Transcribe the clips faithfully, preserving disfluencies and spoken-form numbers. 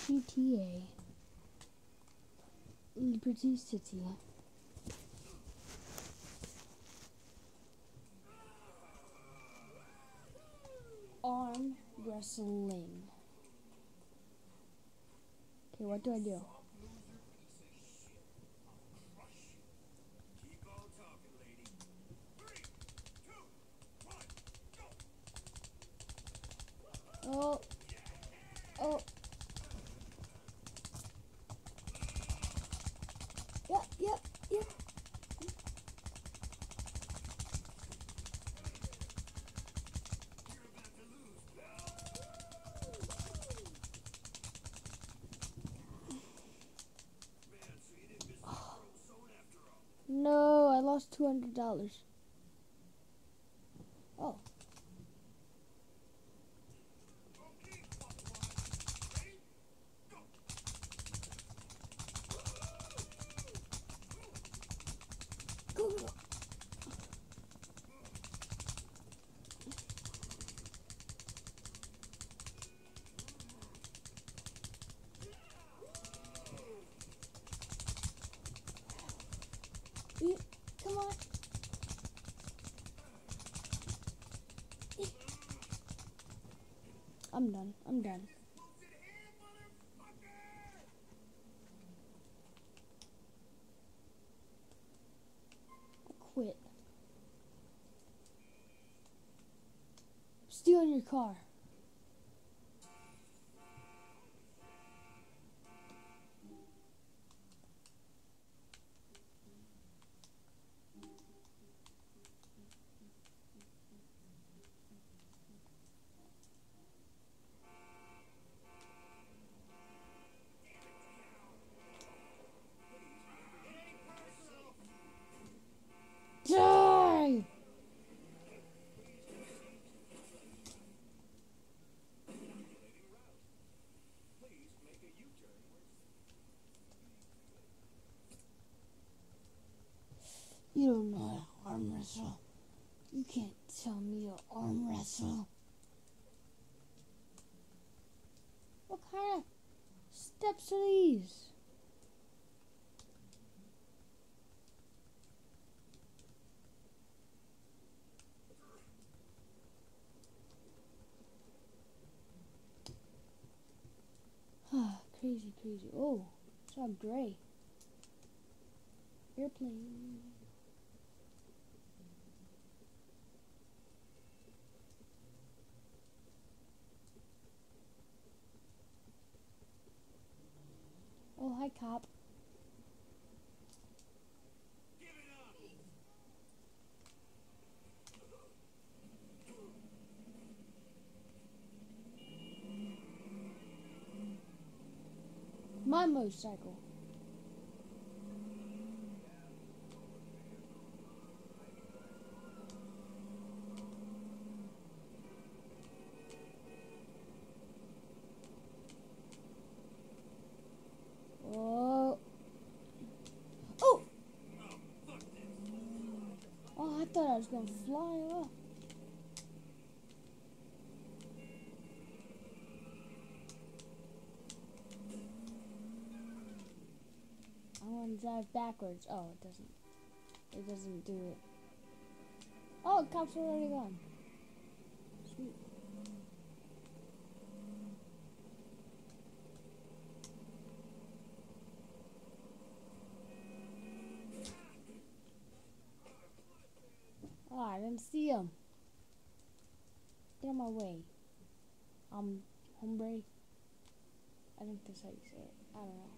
G T A. Liberty City. Arm wrestling. Okay, what do I do? Oh. Oh. Yep, yep, yep. No, I lost two hundred dollars. Oh. Go, go, go. You, come on. I'm done. I'm done. I quit. I'm stealing your car. Die! You don't know how to arm wrestle. You can't tell me to arm wrestle. What kind of steps are these? Ah, crazy, crazy. Oh, it's all gray. Airplane. Oh, hi, cop. My motorcycle. Oh. Oh! Oh, I thought I was going to fly off. I want to drive backwards. Oh, it doesn't. It doesn't do it. Oh, the cops are already gone. Sweet. Oh, I didn't see him. Get out of my way. Um, hombre. I think that's how you say it. I don't know.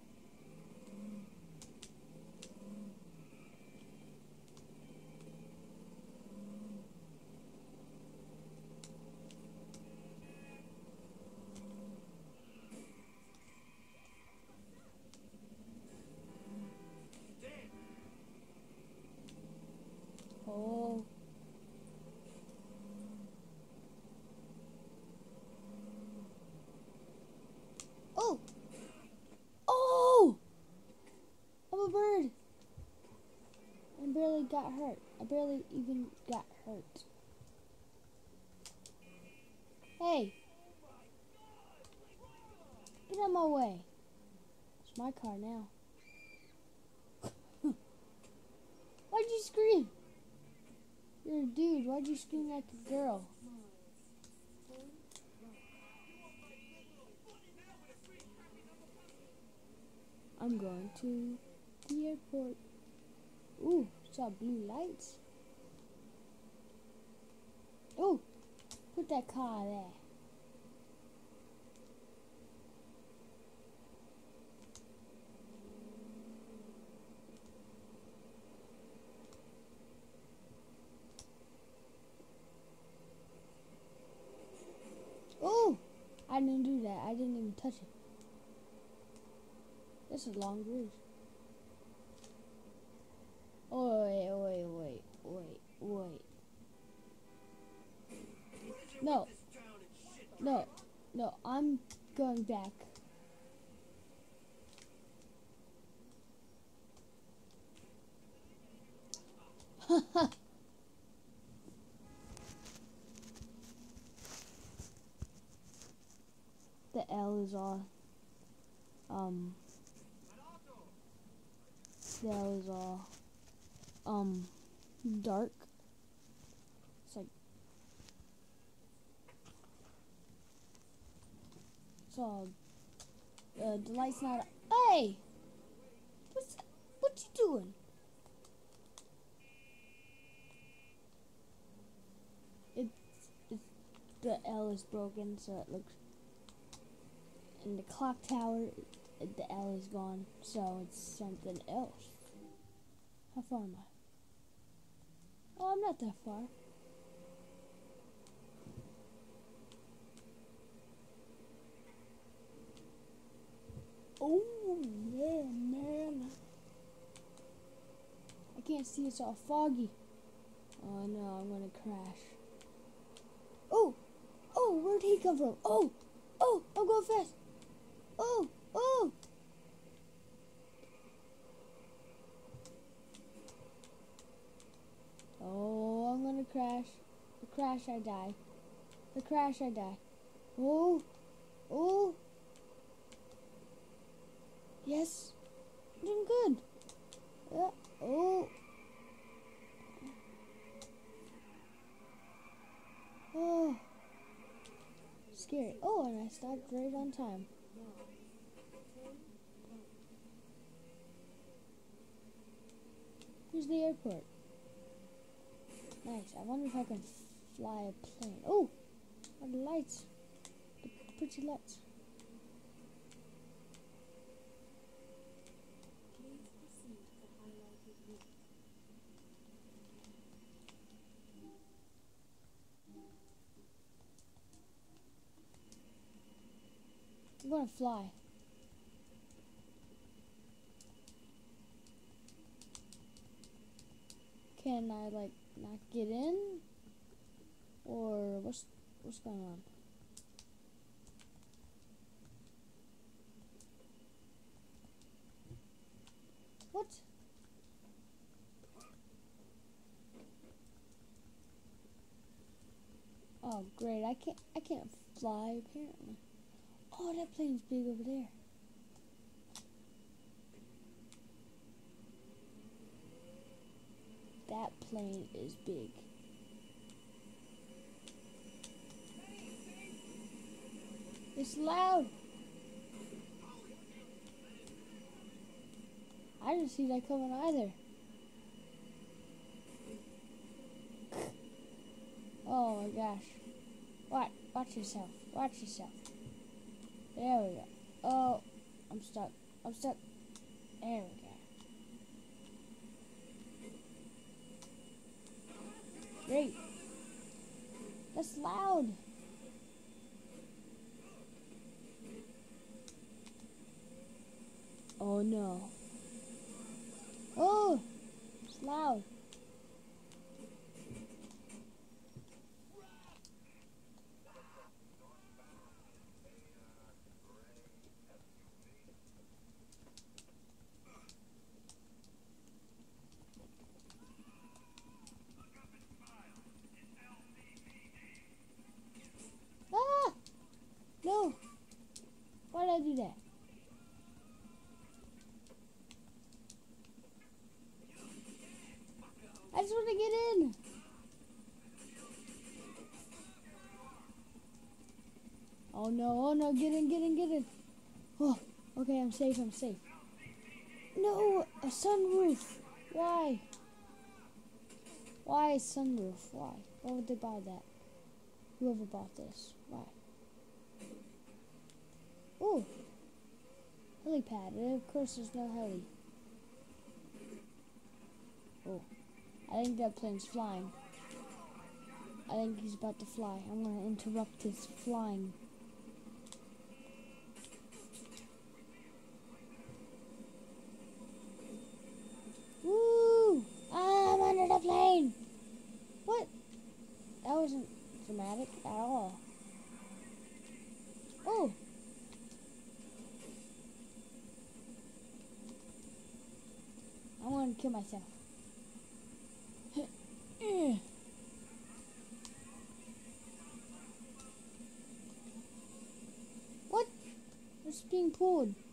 Oh. Oh! Oh! I'm a bird! I barely got hurt. I barely even got hurt. Hey! Get out of my way. It's my car now. Why'd you scream? You're a dude. Why'd you scream like a girl? I'm going to the airport. Ooh, saw blue lights. Ooh, put that car there. Oh, I didn't do that. I didn't even touch it. This is a long bridge. Oh, wait, wait, wait, wait, wait. No, no, no, I'm going back. The L is all, um, the L is all, um, dark. It's like, it's all, uh, the light's not, hey! What's, what you doing? It's, it's, the L is broken, so it looks, in the clock tower, the L is gone, so it's something else. How far am I? Oh, I'm not that far. Oh, yeah, man. I can't see, it's all foggy. Oh, no, I'm gonna crash. Oh, oh, where'd he come from? Oh, oh, I'm going fast. Oh, oh. Oh, I'm gonna crash. The crash, I die. The crash, I die. Oh, oh. Yes, I'm doing good. Yeah. Oh. Oh. Scary. Oh, and I stopped right on time. Here's the airport. Nice. I wonder if I can fly a plane. Oh, what the lights. The pretty lights. I'm gonna fly. Can I like not get in? Or what's what's going on? What? Oh great, I can't I can't fly apparently. Oh, that plane's big over there. That plane is big. It's loud. I didn't see that coming either. Oh my gosh. Watch, watch yourself. Watch yourself. There we go. Oh, I'm stuck. I'm stuck. There we go. Great. That's loud. Oh no. Oh, it's loud. that. I just want to get in. Oh no, oh no, get in, get in, get in. Oh, okay, I'm safe, I'm safe. No, a sunroof. Why? Why a sunroof? Why? Why would they buy that? Whoever bought this. Why? Oh, helipad. And of course there's no heli. Oh, I think that plane's flying. I think he's about to fly. I'm gonna interrupt his flying. Woo! I'm under the plane! What? That wasn't dramatic at all. Oh! I'm gonna kill myself. What? It's being pulled.